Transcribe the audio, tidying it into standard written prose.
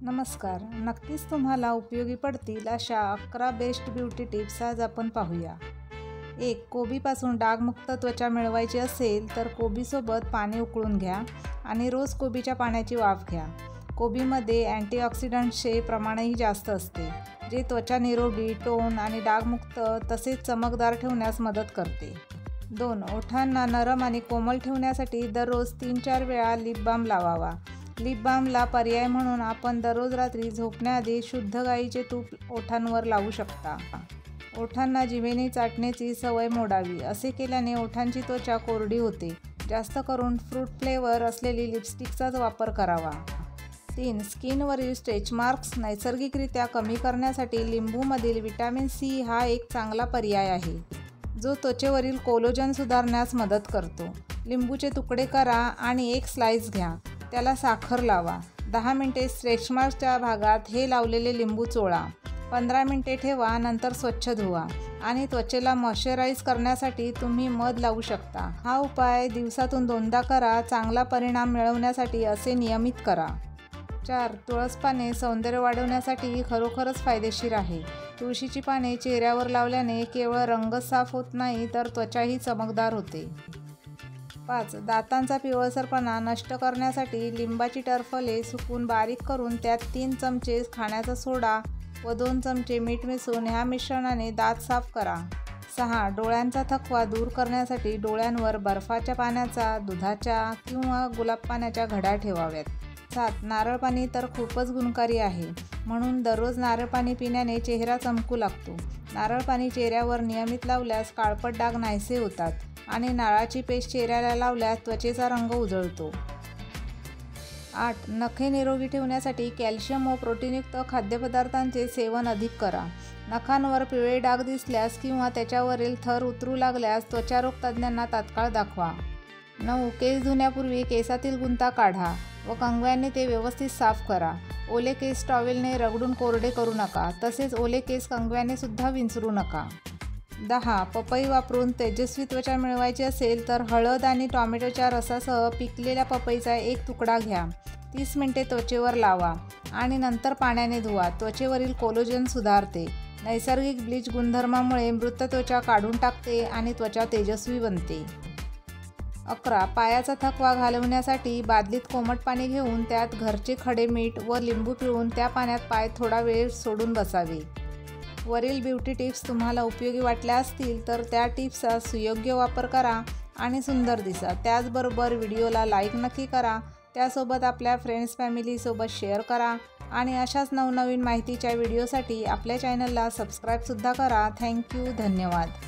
नमस्कार. नक्कीच तुम्हाला उपयोगी पडतील अशा 11 बेस्ट ब्युटी टिप्स आज आपण पाहूया. 1. कोबीपासून डागमुक्त त्वचा मिळवायची असेल तर कोबीसोबत पाणी उकळून घ्या आणि रोज कोबीच्या पाण्याची वाफ घ्या. कोबीमध्ये अँटीऑक्सिडंट्सचे प्रमाणही जास्त असते, जे त्वचा निरोगी, टोन आणि डागमुक्त तसेच चमकदार ठेवण्यास मदत करते. 2. ओठांना नरम आणि कोमल ठेवण्यासाठी दररोज 3-4 वेळा लिप बाम लावावा. लिप बामला पर्याय म्हणून आपण दररोज रात्री झोपण्याआधी शुद्ध गाईचे तूप ओठांवर लावू शकता. ओठांना जिभेने चाटण्याची सवय मोडावी. असे केल्याने ओठांची त्वचा कोरडी होते. जास्त करून फ्रूट फ्लेवर असलेली लिपस्टिकचाच वापर करावा. 3. स्किनवरील स्ट्रेच मार्क्स नैसर्गिकरित्या कमी करण्यासाठी लिंबूमधील व्हिटॅमिन सी हा एक चांगला पर्याय आहे, जो त्वचेवरील कोलेजन सुधारण्यास मदत करतो. लिंबूचे तुकडे करा आणि एक स्लाइस घ्या. त्याला साखर लावा. 10 मिनिटे स्ट्रेच मार्क्सच्या भागात हे लावलेले लिंबू चोळा. 15 मिनिटे ठेवा, नंतर स्वच्छ धुवा आणि त्वचेला मॉइश्चराईज करण्यासाठी तुम्ही मध लावू शकता. हा उपाय दिवसातून 2दा करा. चांगला परिणाम मिळवण्यासाठी असे नियमित करा. 4. तुळस पाने सौंदर्य वाढवण्यासाठी खरोखरच फायदेशीर आहे. तुळशीची पाने चेहऱ्यावर लावल्याने केवळ रंगच साफ होत नाही, तर त्वचाही चमकदार होते. 5. दातांचा पिवळसरपणा नष्ट करण्यासाठी लिंबाची टरफले सुकून बारीक करून त्यात 3 चमचे खाण्याचा सोडा व 2 चमचे मीठ मिसळून ह्या मिश्रणाने दात साफ करा. 6. डोळ्यांचा थकवा दूर करण्यासाठी डोळ्यांवर बर्फाच्या पाण्याचा, दुधाच्या किंवा गुलाब पाण्याच्या घड्या ठेवाव्यात. 7. नारळ पाणी तर खूपच गुणकारी आहे, म्हणून दररोज नारळ पाणी पिण्याने चेहरा चमकू लागतो. नारळ पाणी चेहऱ्यावर नियमित लावल्यास काळपट डाग नाहीसे होतात आणि नारळाची पेस्ट चेहऱ्याला लावल्यास त्वचेचा रंग उजळतो. 8. नखे निरोगी ठेवण्यासाठी कॅल्शियम व प्रोटीनयुक्त खाद्यपदार्थांचे सेवन अधिक करा. नखांवर पिवळे डाग दिसल्यास किंवा त्याच्यावरील थर उतरू लागल्यास त्वचारोग तज्ज्ञांना तात्काळ दाखवा. 9. केस धुण्यापूर्वी केसातील गुंता काढा व कंगव्याने ते व्यवस्थित साफ करा. ओले केस टॉवेलने रगडून कोरडे करू नका. तसेच ओले केस कंगव्याने सुद्धा विंचरू नका. 10. पपई वापरून तेजस्वी त्वचा मिळवायची असेल तर हळद आणि टोमॅटोच्या रसासह पिकलेल्या पपईचा एक तुकडा घ्या. 30 मिनिटे त्वचेवर लावा आणि नंतर पाण्याने धुवा. त्वचेवरील कोलेजन सुधारते. नैसर्गिक ब्लीच गुणधर्मामुळे मृत त्वचा काढून टाकते आणि त्वचा तेजस्वी बनते. 11. पायाचा थकवा घालवण्यासाठी बादलीत कोमट पाणी घेऊन त्यात घरचे खडे मीठ व लिंबू पिळून त्या पाण्यात पाय थोडा वेळ सोडून बसावे. वरील ब्युटी टिप्स तुम्हाला उपयोगी वाटल्या असतील तर त्या टिप्सचा सुयोग्य वापर करा आणि सुंदर दिसा. त्याचबरोबर व्हिडिओला लाईक नक्की करा. त्यासोबत आपल्या फ्रेंड्स फॅमिलीसोबत शेअर करा आणि अशाच नवनवीन माहितीच्या व्हिडिओसाठी आपल्या चॅनलला सबस्क्राईबसुद्धा करा. थँक्यू. धन्यवाद.